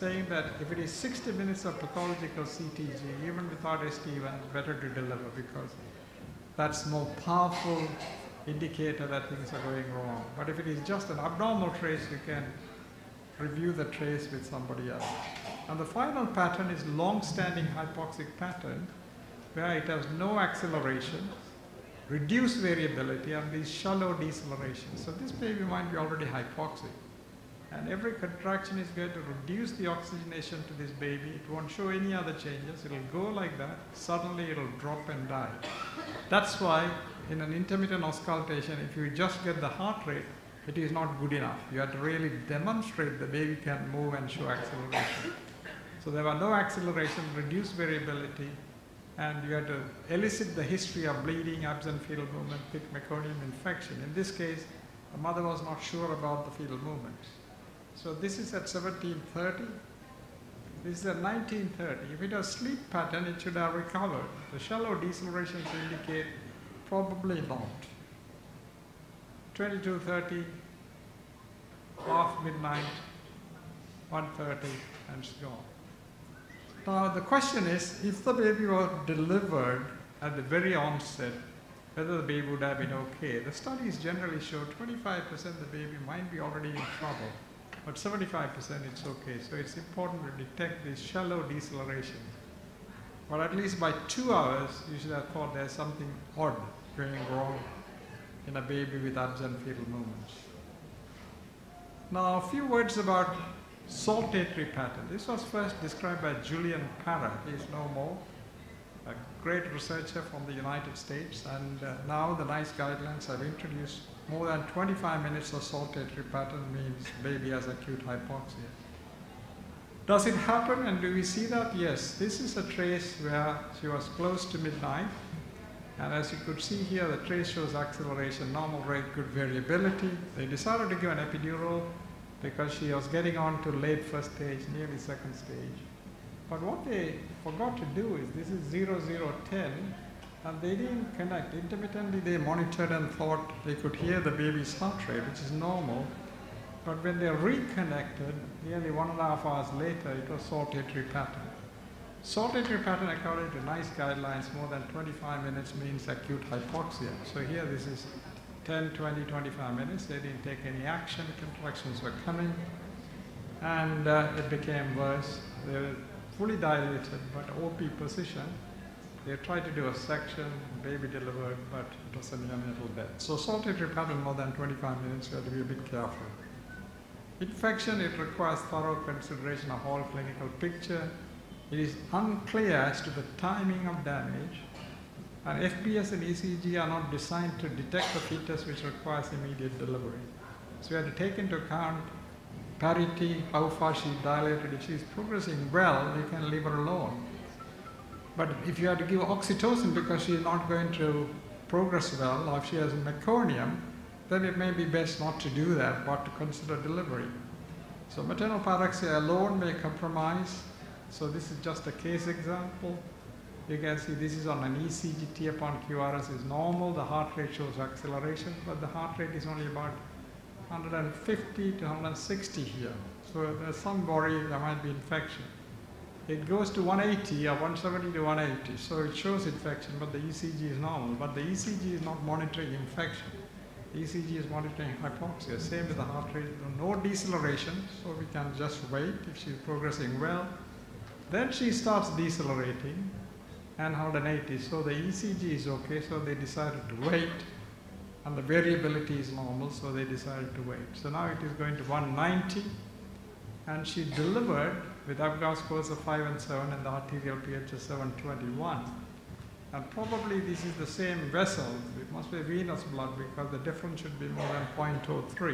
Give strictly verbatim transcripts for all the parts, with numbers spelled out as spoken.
saying that if it is sixty minutes of pathological C T G, even without S T one, it's better to deliver because that's more powerful indicator that things are going wrong. But if it is just an abnormal trace, you can review the trace with somebody else. And the final pattern is long-standing hypoxic pattern, where it has no acceleration, reduced variability, and these shallow decelerations. So this baby might be already hypoxic. And every contraction is going to reduce the oxygenation to this baby. It won't show any other changes. It'll go like that. Suddenly it'll drop and die. That's why in an intermittent auscultation, if you just get the heart rate, it is not good enough. You have to really demonstrate the baby can move and show acceleration. So there were no acceleration, reduced variability, and you had to elicit the history of bleeding, absent fetal movement, thick meconium infection. In this case, the mother was not sure about the fetal movement. So this is at seventeen thirty. This is at nineteen thirty. If it has sleep pattern, it should have recovered. The shallow decelerations indicate probably not. twenty-two thirty, half midnight, one thirty, and it's gone. Now the question is, if the baby were delivered at the very onset, whether the baby would have been okay. The studies generally show twenty-five percent the baby might be already in trouble, but seventy-five percent it's okay. So it's important to detect these shallow decelerations. But at least by two hours, you should have thought there's something odd going wrong in a baby with absent fetal movements. Now a few words about saltatory pattern. This was first described by Julian Parra. He is no more. A great researcher from the United States, and uh, now the NICE guidelines have introduced more than twenty-five minutes of saltatory pattern means baby has acute hypoxia. Does it happen, and do we see that? Yes, this is a trace where she was close to midnight, and as you could see here, the trace shows acceleration, normal rate, good variability. They decided to give an epidural because she was getting on to late first stage, nearly second stage. But what they forgot to do is, this is zero zero ten, and they didn't connect. Intermittently they monitored and thought they could hear the baby's heart rate, which is normal. But when they reconnected, nearly one and a half hours later, it was saltatory pattern. Saltatory pattern, according to NICE guidelines, more than twenty-five minutes means acute hypoxia. So here this is ten, twenty, twenty-five minutes. They didn't take any action, contractions were coming, and uh, it became worse. They were fully dilated, but O P position. They tried to do a section, baby delivered, but it was a neonatal death. So saltatory pattern more than twenty-five minutes, you have to be a bit careful. Infection, it requires thorough consideration of whole clinical picture. It is unclear as to the timing of damage, and F P S and E C G are not designed to detect the fetus which requires immediate delivery. So we have to take into account parity, how far she dilated. If she's progressing well, you can leave her alone. But if you have to give oxytocin because she's not going to progress well, or if she has meconium, then it may be best not to do that, but to consider delivery. So maternal pyrexia alone may compromise. So this is just a case example. You can see this is on an E C G, T upon Q R S is normal, the heart rate shows acceleration, but the heart rate is only about one hundred fifty to one hundred sixty here. So there's some worry there might be infection. It goes to one eighty or one seventy to one eighty, so it shows infection, but the E C G is normal. But the E C G is not monitoring infection. The E C G is monitoring hypoxia. Same with the heart rate, no deceleration, so we can just wait if she's progressing well. Then she starts decelerating, and one hundred eighty, so the E C G is okay, so they decided to wait, and the variability is normal, so they decided to wait. So now it is going to one ninety, and she delivered with Apgar scores of five and seven and the arterial pH of seven twenty-one. And probably this is the same vessel. It must be venous blood because the difference should be more than zero point zero three.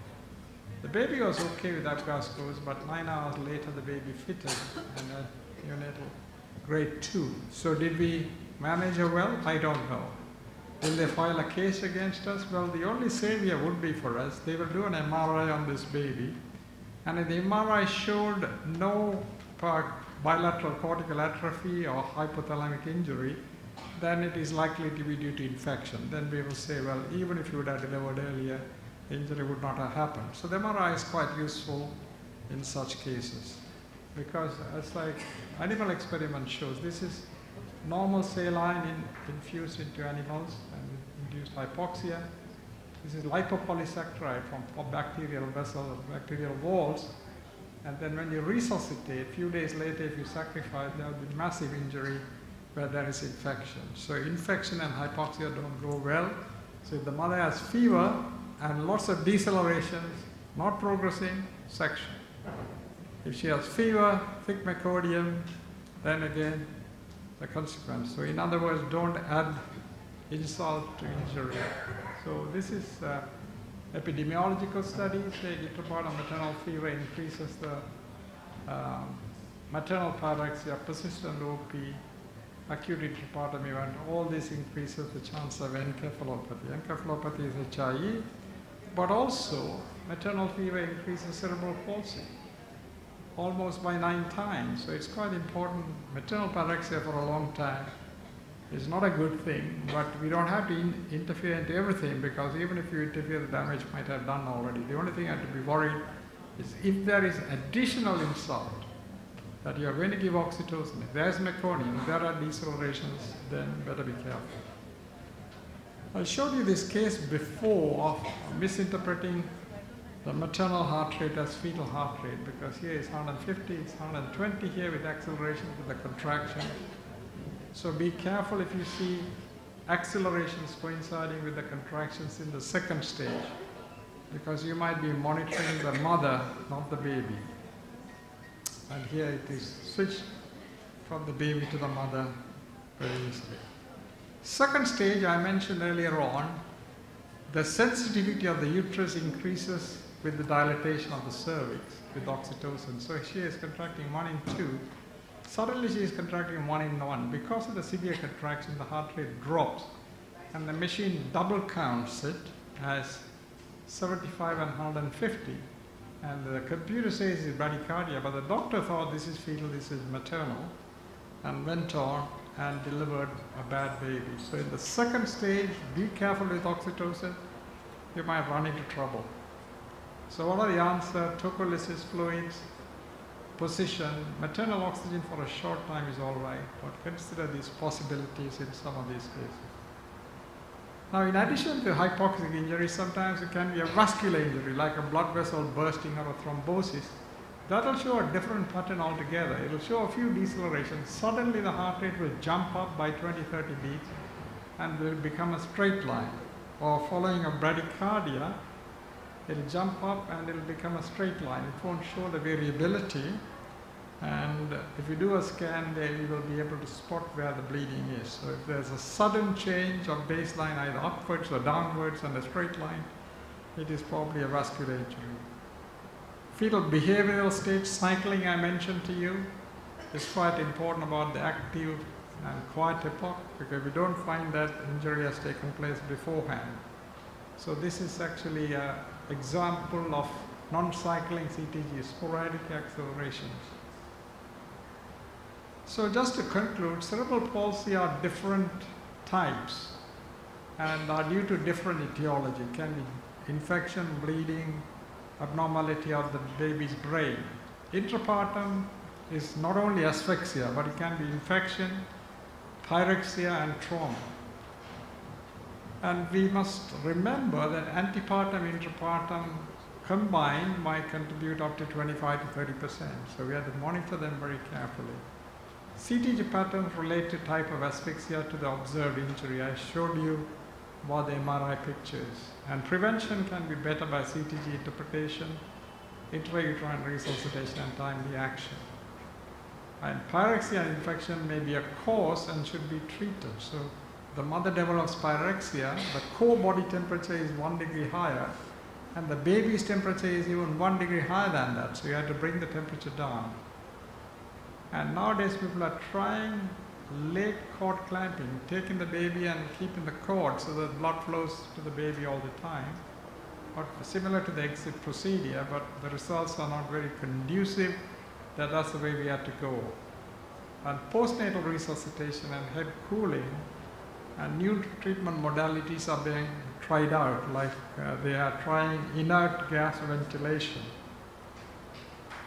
The baby was okay with Apgar scores, but nine hours later the baby fitted and a neonatal grade two. So did we manage her well? I don't know. Will they file a case against us? Well, the only savior would be for us, they will do an M R I on this baby, and if the M R I showed no bilateral cortical atrophy or hypothalamic injury, then it is likely to be due to infection. Then we will say, well, even if you would have delivered earlier, the injury would not have happened. So the M R I is quite useful in such cases. because as like animal experiment shows, this is normal saline in, infused into animals and induced hypoxia. This is lipopolysaccharide from bacterial vessel, bacterial walls. And then when you resuscitate, a few days later, if you sacrifice, there will be massive injury where there is infection. So infection and hypoxia don't go well. So if the mother has fever and lots of decelerations, not progressing, section. If she has fever, thick meconium, then again, the consequence. So in other words, don't add insult to injury. So this is uh, epidemiological studies. Say intrapartum maternal fever increases the um, maternal pyrexia, persistent O P, acute intrapartum event. All this increases the chance of encephalopathy. Encephalopathy is H I E, but also maternal fever increases cerebral palsy almost by nine times. So it's quite important. Maternal pyrexia for a long time is not a good thing, but we don't have to in interfere into everything, because even if you interfere, the damage might have done already. The only thing I have to be worried is if there is additional insult, that you are going to give oxytocin. If there is meconium, if there are decelerations, then better be careful. I showed you this case before of misinterpreting the maternal heart rate as fetal heart rate, because here it's one hundred fifty, it's one hundred twenty here with acceleration, with the contraction. So be careful if you see accelerations coinciding with the contractions in the second stage, because you might be monitoring the mother, not the baby. And here it is switched from the baby to the mother very easily. Second stage, I mentioned earlier on, the sensitivity of the uterus increases with the dilatation of the cervix with oxytocin. So she is contracting one in two. Suddenly she is contracting one in one. Because of the severe contraction, the heart rate drops, and the machine double counts it as seventy-five and one hundred fifty. And the computer says it's bradycardia, but the doctor thought this is fetal, this is maternal, and went on and delivered a bad baby. So in the second stage, be careful with oxytocin, you might run into trouble. So what are the answers? Tocolysis fluids, position, maternal oxygen for a short time is all right, but consider these possibilities in some of these cases. Now, in addition to hypoxic injury, sometimes it can be a vascular injury, like a blood vessel bursting or a thrombosis. That will show a different pattern altogether. It will show a few decelerations. Suddenly the heart rate will jump up by twenty, thirty beats and will become a straight line. Or following a bradycardia, it will jump up and it will become a straight line. It won't show the variability. And if you do a scan there, you will be able to spot where the bleeding is. So if there's a sudden change of baseline, either upwards or downwards on a straight line, it is probably a vascular injury. Fetal behavioral state cycling I mentioned to you is quite important about the active and quiet epoch, because we don't find that injury has taken place beforehand. So this is actually an example of non-cycling C T G, sporadic accelerations. So just to conclude, cerebral palsy are different types and are due to different etiology. It can be infection, bleeding, abnormality of the baby's brain. Intrapartum is not only asphyxia, but it can be infection, pyrexia, and trauma. And we must remember that antepartum, intrapartum combined might contribute up to twenty-five to thirty percent. So we have to monitor them very carefully. C T G patterns relate to type of asphyxia to the observed injury. I showed you about the M R I pictures. And prevention can be better by C T G interpretation, intrauterine resuscitation, and timely action. And pyrexia and infection may be a cause and should be treated. So the mother develops pyrexia, the core body temperature is one degree higher, and the baby's temperature is even one degree higher than that. So you have to bring the temperature down. And nowadays people are trying leg cord clamping, taking the baby and keeping the cord so that blood flows to the baby all the time. But similar to the exit procedure, but the results are not very conducive. That that's the way we have to go. And postnatal resuscitation and head cooling and new treatment modalities are being tried out, like uh, they are trying inert gas ventilation.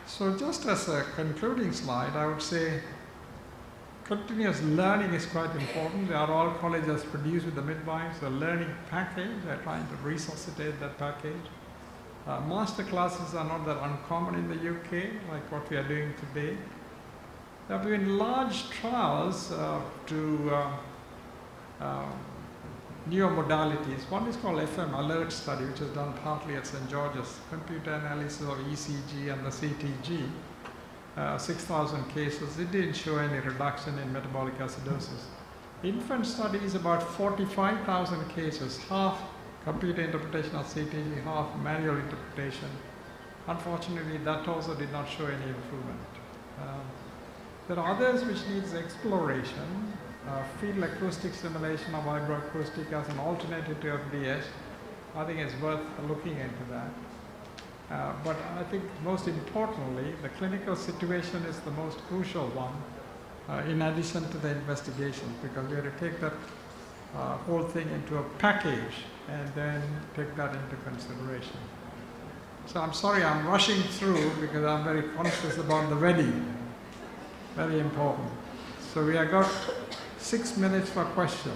So just as a concluding slide, I would say continuous learning is quite important. There are all colleges produced with the midwives, a learning package. They're trying to resuscitate that package. Uh, master classes are not that uncommon in the U K, like what we are doing today. There have been large trials uh, to uh, uh, newer modalities. One is called F M ALERT study, which is done partly at Saint George's, computer analysis of E C G and the C T G. Uh, six thousand cases, it didn't show any reduction in metabolic acidosis. Infant study is about forty-five thousand cases, half computer interpretation of C T G, half manual interpretation. Unfortunately, that also did not show any improvement. Um, there are others which needs exploration. Uh, field acoustic simulation of vibroacoustic as an alternative to F D S. I think it's worth looking into that. Uh, but I think most importantly, the clinical situation is the most crucial one, uh, in addition to the investigation, because we have to take that uh, whole thing into a package and then take that into consideration. So I'm sorry I'm rushing through because I'm very conscious about the wedding. Very important. So we have got six minutes for questions.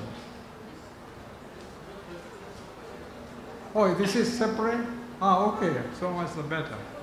Oh, this is separate? Ah, okay, so much the better.